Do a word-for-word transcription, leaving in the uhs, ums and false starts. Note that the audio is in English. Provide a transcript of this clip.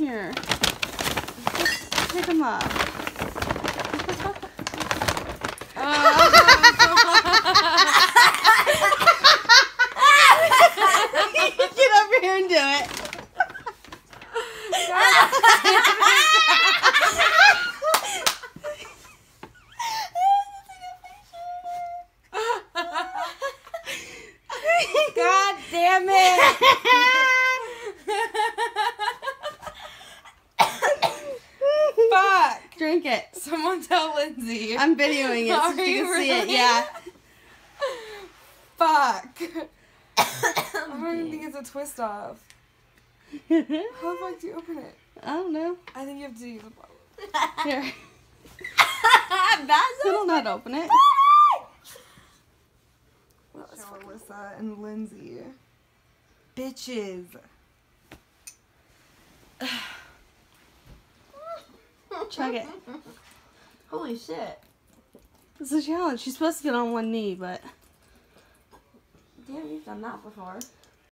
Here. Just pick them up. Oh. Get over here and do it. God damn it! Fuck! Drink it. Someone tell Lindsay. I'm videoing it so Are she you can see it. really? Yeah. Fuck! I don't even think it's a twist off. How the fuck do you open it? I don't know. I think you have to use a bottle. Here. That's I don't know how to open it. Well, it's for Alyssa and Lindsay. Bitches. Chug it. Holy shit. This is a challenge. She's supposed to get on one knee, but... Damn, you've done that before.